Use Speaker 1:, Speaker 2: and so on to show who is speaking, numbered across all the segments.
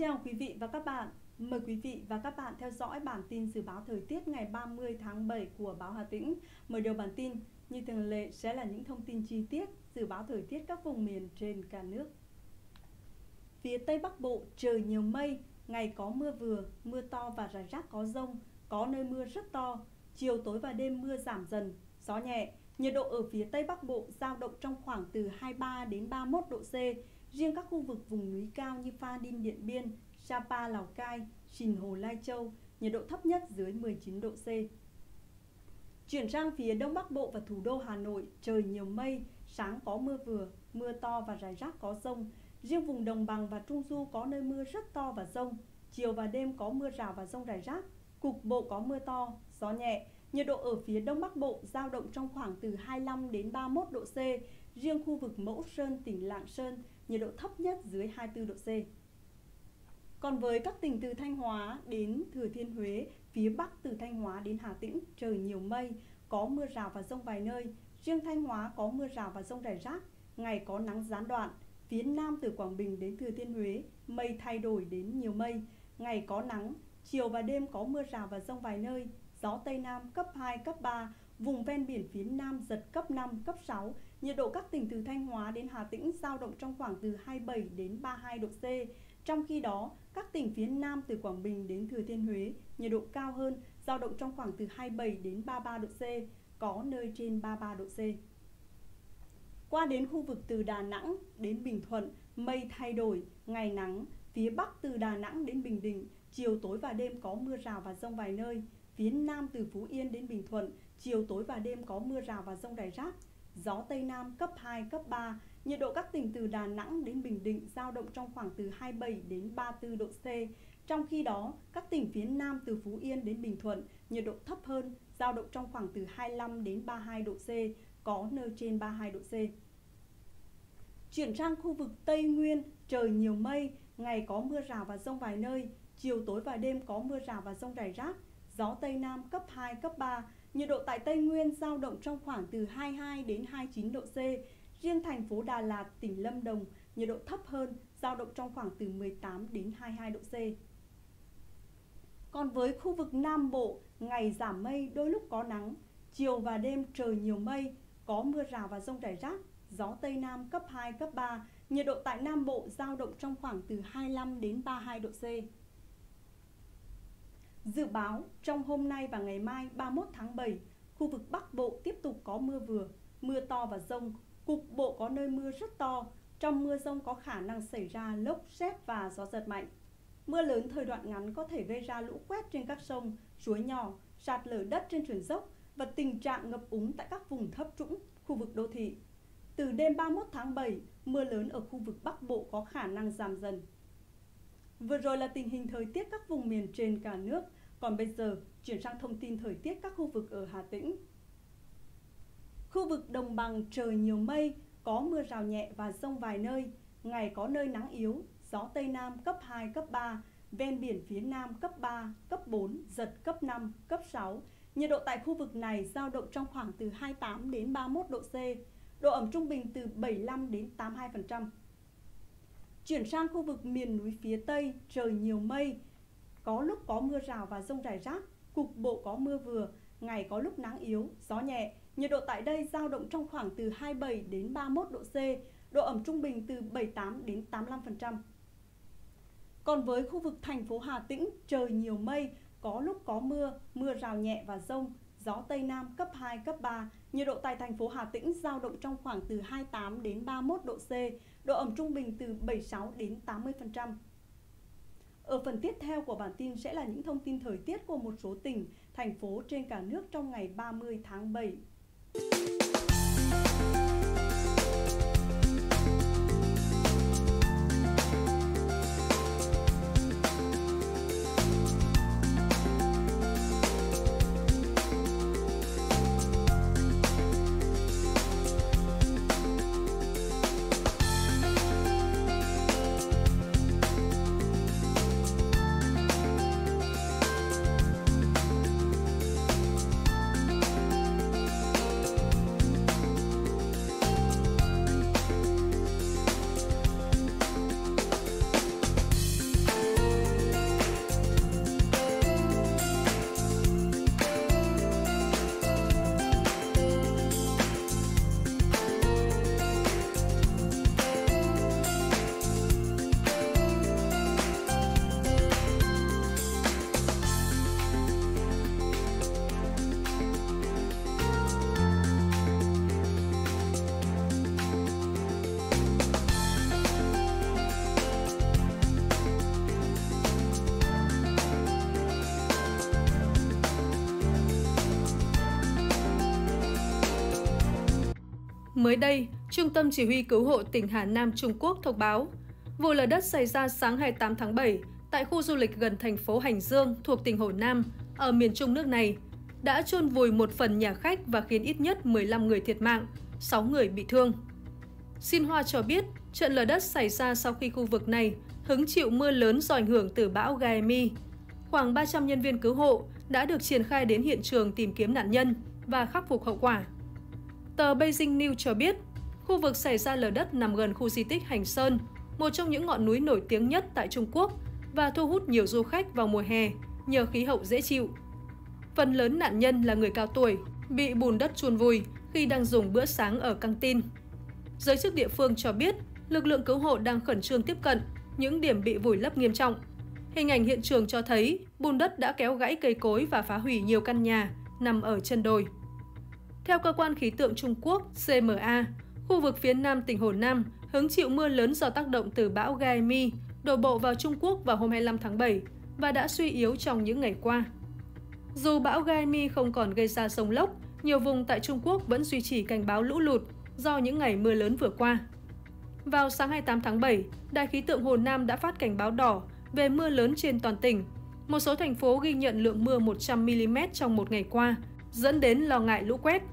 Speaker 1: chào quý vị và các bạn. Mời quý vị và các bạn theo dõi bản tin dự báo thời tiết ngày 30 tháng 7 của báo Hà Tĩnh. Mở đầu bản tin, như thường lệ sẽ là những thông tin chi tiết dự báo thời tiết các vùng miền trên cả nước. Phía Tây Bắc Bộ trời nhiều mây, ngày có mưa vừa, mưa to và rải rác có dông, có nơi mưa rất to. Chiều tối và đêm mưa giảm dần, gió nhẹ. Nhiệt độ ở phía Tây Bắc Bộ dao động trong khoảng từ 23 đến 31 độ C. Riêng các khu vực vùng núi cao như Pha Đin, Điện Biên, Sapa, Lào Cai, Sìn Hồ, Lai Châu, nhiệt độ thấp nhất dưới 19 độ C. Chuyển sang phía Đông Bắc Bộ và thủ đô Hà Nội, trời nhiều mây, sáng có mưa vừa, mưa to và rải rác có dông. Riêng vùng đồng bằng và Trung Du có nơi mưa rất to và dông. Chiều và đêm có mưa rào và dông rải rác, cục bộ có mưa to, gió nhẹ. Nhiệt độ ở phía Đông Bắc Bộ dao động trong khoảng từ 25 đến 31 độ C. Riêng khu vực Mẫu Sơn, tỉnh Lạng Sơn, nhiệt độ thấp nhất dưới 24 độ C. Còn với các tỉnh từ Thanh Hóa đến Thừa Thiên Huế, phía Bắc từ Thanh Hóa đến Hà Tĩnh, trời nhiều mây, có mưa rào và dông vài nơi. Riêng Thanh Hóa có mưa rào và dông rải rác, ngày có nắng gián đoạn. Phía Nam từ Quảng Bình đến Thừa Thiên Huế, mây thay đổi đến nhiều mây, ngày có nắng, chiều và đêm có mưa rào và dông vài nơi, gió Tây Nam cấp 2, cấp 3, vùng ven biển phía Nam giật cấp 5, cấp 6. Nhiệt độ các tỉnh từ Thanh Hóa đến Hà Tĩnh dao động trong khoảng từ 27 đến 32 độ C. Trong khi đó, các tỉnh phía Nam từ Quảng Bình đến Thừa Thiên Huế, nhiệt độ cao hơn, dao động trong khoảng từ 27 đến 33 độ C, có nơi trên 33 độ C. Qua đến khu vực từ Đà Nẵng đến Bình Thuận, mây thay đổi, ngày nắng. Phía Bắc từ Đà Nẵng đến Bình Định, chiều tối và đêm có mưa rào và dông vài nơi. Phía Nam từ Phú Yên đến Bình Thuận, chiều tối và đêm có mưa rào và dông rải rác. Gió Tây Nam cấp 2, cấp 3. Nhiệt độ các tỉnh từ Đà Nẵng đến Bình Định dao động trong khoảng từ 27 đến 34 độ C. Trong khi đó, các tỉnh phía Nam từ Phú Yên đến Bình Thuận, nhiệt độ thấp hơn, dao động trong khoảng từ 25 đến 32 độ C, có nơi trên 32 độ C. Chuyển sang khu vực Tây Nguyên, trời nhiều mây, ngày có mưa rào và dông vài nơi, chiều tối và đêm có mưa rào và dông rải rác, gió Tây Nam cấp 2, cấp 3, nhiệt độ tại Tây Nguyên dao động trong khoảng từ 22 đến 29 độ C. Riêng thành phố Đà Lạt, tỉnh Lâm Đồng, nhiệt độ thấp hơn, dao động trong khoảng từ 18 đến 22 độ C. Còn với khu vực Nam Bộ, ngày giảm mây, đôi lúc có nắng, chiều và đêm trời nhiều mây, có mưa rào và dông rải rác, gió Tây Nam cấp 2, cấp 3, nhiệt độ tại Nam Bộ dao động trong khoảng từ 25 đến 32 độ C. Dự báo trong hôm nay và ngày mai 31 tháng 7, khu vực Bắc Bộ tiếp tục có mưa vừa, mưa to và dông, cục bộ có nơi mưa rất to. Trong mưa dông có khả năng xảy ra lốc, sét và gió giật mạnh. Mưa lớn thời đoạn ngắn có thể gây ra lũ quét trên các sông, suối nhỏ, sạt lở đất trên sườn dốc và tình trạng ngập úng tại các vùng thấp trũng, khu vực đô thị. Từ đêm 31 tháng 7, mưa lớn ở khu vực Bắc Bộ có khả năng giảm dần. Vừa rồi là tình hình thời tiết các vùng miền trên cả nước. Còn bây giờ, chuyển sang thông tin thời tiết các khu vực ở Hà Tĩnh. Khu vực đồng bằng trời nhiều mây, có mưa rào nhẹ và dông vài nơi, ngày có nơi nắng yếu, gió Tây Nam cấp 2, cấp 3, ven biển phía Nam cấp 3, cấp 4, giật cấp 5, cấp 6. Nhiệt độ tại khu vực này dao động trong khoảng từ 28 đến 31 độ C, độ ẩm trung bình từ 75 đến 82%. Chuyển sang khu vực miền núi phía Tây, trời nhiều mây, có lúc có mưa rào và dông rải rác, cục bộ có mưa vừa, ngày có lúc nắng yếu, gió nhẹ. Nhiệt độ tại đây dao động trong khoảng từ 27 đến 31 độ C, độ ẩm trung bình từ 78 đến 85%. Còn với khu vực thành phố Hà Tĩnh, trời nhiều mây, có lúc có mưa, mưa rào nhẹ và dông, gió Tây Nam cấp 2, cấp 3. Nhiệt độ tại thành phố Hà Tĩnh dao động trong khoảng từ 28 đến 31 độ C, độ ẩm trung bình từ 76 đến 80%. Ở phần tiếp theo của bản tin sẽ là những thông tin thời tiết của một số tỉnh, thành phố trên cả nước trong ngày 30 tháng 7.
Speaker 2: Mới đây, Trung tâm Chỉ huy Cứu hộ tỉnh Hà Nam, Trung Quốc thông báo, vụ lở đất xảy ra sáng 28 tháng 7 tại khu du lịch gần thành phố Hành Dương thuộc tỉnh Hồ Nam, ở miền Trung nước này, đã chôn vùi một phần nhà khách và khiến ít nhất 15 người thiệt mạng, 6 người bị thương. Xinhua cho biết, trận lở đất xảy ra sau khi khu vực này hứng chịu mưa lớn do ảnh hưởng từ bão Gaemi. Khoảng 300 nhân viên cứu hộ đã được triển khai đến hiện trường tìm kiếm nạn nhân và khắc phục hậu quả. Tờ Beijing News cho biết, khu vực xảy ra lở đất nằm gần khu di tích Hành Sơn, một trong những ngọn núi nổi tiếng nhất tại Trung Quốc và thu hút nhiều du khách vào mùa hè nhờ khí hậu dễ chịu. Phần lớn nạn nhân là người cao tuổi, bị bùn đất chôn vùi khi đang dùng bữa sáng ở căng tin. Giới chức địa phương cho biết, lực lượng cứu hộ đang khẩn trương tiếp cận những điểm bị vùi lấp nghiêm trọng. Hình ảnh hiện trường cho thấy bùn đất đã kéo gãy cây cối và phá hủy nhiều căn nhà nằm ở chân đồi. Theo cơ quan khí tượng Trung Quốc CMA, khu vực phía nam tỉnh Hồ Nam hứng chịu mưa lớn do tác động từ bão Gaemi đổ bộ vào Trung Quốc vào hôm 25 tháng 7 và đã suy yếu trong những ngày qua. Dù bão Gaemi không còn gây ra sông lốc, nhiều vùng tại Trung Quốc vẫn duy trì cảnh báo lũ lụt do những ngày mưa lớn vừa qua. Vào sáng 28 tháng 7, Đài khí tượng Hồ Nam đã phát cảnh báo đỏ về mưa lớn trên toàn tỉnh. Một số thành phố ghi nhận lượng mưa 100 mm trong một ngày qua, dẫn đến lo ngại lũ quét.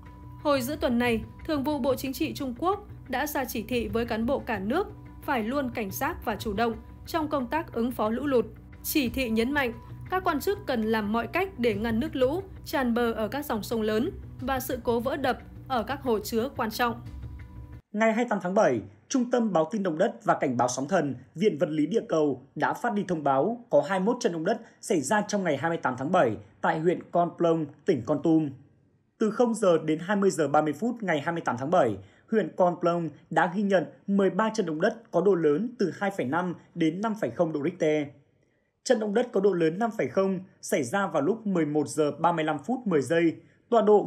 Speaker 2: Hồi giữa tuần này, Thường vụ Bộ Chính trị Trung Quốc đã ra chỉ thị với cán bộ cả nước phải luôn cảnh giác và chủ động trong công tác ứng phó lũ lụt. Chỉ thị nhấn mạnh, các quan chức cần làm mọi cách để ngăn nước lũ tràn bờ ở các dòng sông lớn và sự cố vỡ đập ở các hồ chứa quan trọng.
Speaker 3: Ngày 28 tháng 7, Trung tâm Báo tin động đất và Cảnh báo sóng thần, Viện Vật lý Địa cầu đã phát đi thông báo có 21 trận động đất xảy ra trong ngày 28 tháng 7 tại huyện Con Plong, tỉnh Kon Tum. Từ 0 giờ đến 20 giờ 30 phút ngày 28 tháng 7, huyện Con Plong đã ghi nhận 13 trận động đất có độ lớn từ 2,5 đến 5,0 độ Richter. Trận động đất có độ lớn 5,0 xảy ra vào lúc 11 giờ 35 phút 10 giây, tọa độ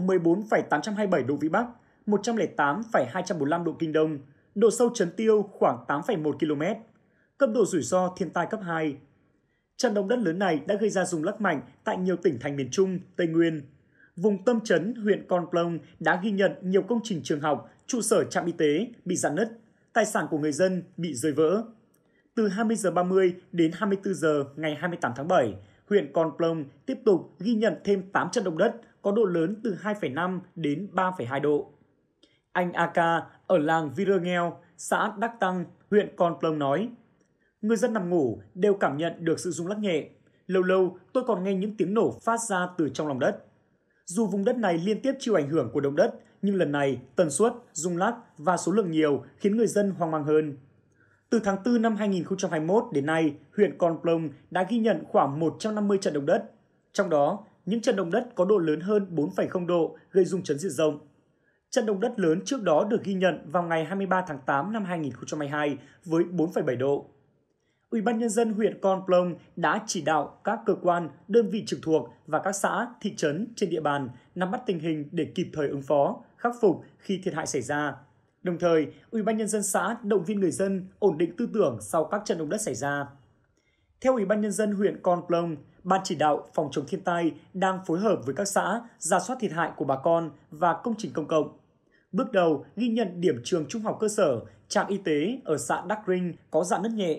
Speaker 3: 14,827 độ Vĩ Bắc, 108,245 độ Kinh Đông, độ sâu chấn tiêu khoảng 8,1 km, cấp độ rủi ro thiên tai cấp 2. Trận động đất lớn này đã gây ra rung lắc mạnh tại nhiều tỉnh thành miền Trung, Tây Nguyên. Vùng tâm chấn huyện Con Plong đã ghi nhận nhiều công trình trường học, trụ sở trạm y tế bị rạn nứt, tài sản của người dân bị rơi vỡ. Từ 20 giờ 30 đến 24 giờ ngày 28 tháng 7, huyện Con Plong tiếp tục ghi nhận thêm 8 trận động đất có độ lớn từ 2,5 đến 3,2 độ. Anh Aka ở làng Virengel, xã Đắc Tăng, huyện Con Plong nói, người dân nằm ngủ đều cảm nhận được sự rung lắc nhẹ. Lâu lâu tôi còn nghe những tiếng nổ phát ra từ trong lòng đất. Dù vùng đất này liên tiếp chịu ảnh hưởng của động đất, nhưng lần này tần suất, rung lắc và số lượng nhiều khiến người dân hoang mang hơn. Từ tháng 4 năm 2021 đến nay, huyện Con Plong đã ghi nhận khoảng 150 trận động đất. Trong đó, những trận động đất có độ lớn hơn 4,0 độ gây rung chấn diện rộng. Trận động đất lớn trước đó được ghi nhận vào ngày 23 tháng 8 năm 2022 với 4,7 độ. Ủy ban Nhân dân huyện Con Plong đã chỉ đạo các cơ quan, đơn vị trực thuộc và các xã, thị trấn trên địa bàn nắm bắt tình hình để kịp thời ứng phó, khắc phục khi thiệt hại xảy ra. Đồng thời, Ủy ban Nhân dân xã động viên người dân ổn định tư tưởng sau các trận động đất xảy ra. Theo Ủy ban Nhân dân huyện Con Plong, Ban chỉ đạo phòng chống thiên tai đang phối hợp với các xã rà soát thiệt hại của bà con và công trình công cộng. Bước đầu ghi nhận điểm trường trung học cơ sở, trạm y tế ở xã Đắc Rinh có rạn nứt nhẹ.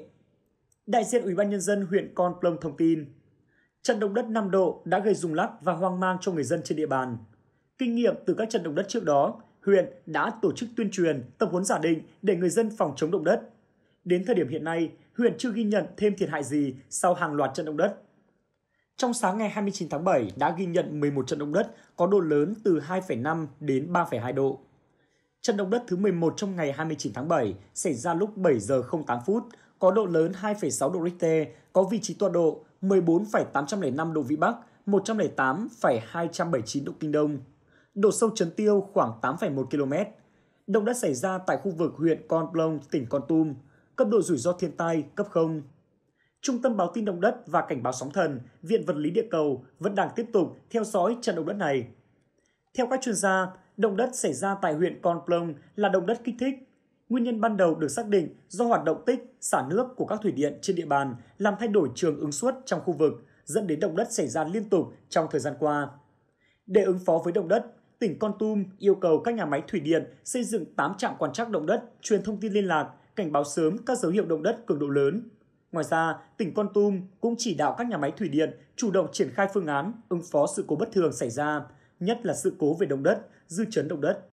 Speaker 3: Đại diện Ủy ban Nhân dân huyện Con Plong thông tin, trận động đất 5 độ đã gây rung lắc và hoang mang cho người dân trên địa bàn. Kinh nghiệm từ các trận động đất trước đó, huyện đã tổ chức tuyên truyền, tập huấn giả định để người dân phòng chống động đất. Đến thời điểm hiện nay, huyện chưa ghi nhận thêm thiệt hại gì sau hàng loạt trận động đất. Trong sáng ngày 29 tháng 7 đã ghi nhận 11 trận động đất có độ lớn từ 2,5 đến 3,2 độ. Trận động đất thứ 11 trong ngày 29 tháng 7 xảy ra lúc 7 giờ 08 phút, có độ lớn 2,6 độ Richter, có vị trí tọa độ 14,805 độ Vĩ Bắc, 108,279 độ Kinh Đông. Độ sâu chấn tiêu khoảng 8,1 km. Động đất xảy ra tại khu vực huyện Con Plong, tỉnh Kon Tum, cấp độ rủi ro thiên tai cấp 0. Trung tâm Báo tin động đất và Cảnh báo sóng thần, Viện Vật lý Địa cầu vẫn đang tiếp tục theo dõi trận động đất này. Theo các chuyên gia, động đất xảy ra tại huyện Con Plong là động đất kích thích. Nguyên nhân ban đầu được xác định do hoạt động tích, xả nước của các thủy điện trên địa bàn làm thay đổi trường ứng suất trong khu vực, dẫn đến động đất xảy ra liên tục trong thời gian qua. Để ứng phó với động đất, tỉnh Kon Tum yêu cầu các nhà máy thủy điện xây dựng 8 trạm quan trắc động đất, truyền thông tin liên lạc, cảnh báo sớm các dấu hiệu động đất cường độ lớn. Ngoài ra, tỉnh Kon Tum cũng chỉ đạo các nhà máy thủy điện chủ động triển khai phương án ứng phó sự cố bất thường xảy ra, nhất là sự cố về động đất, dư chấn động đất.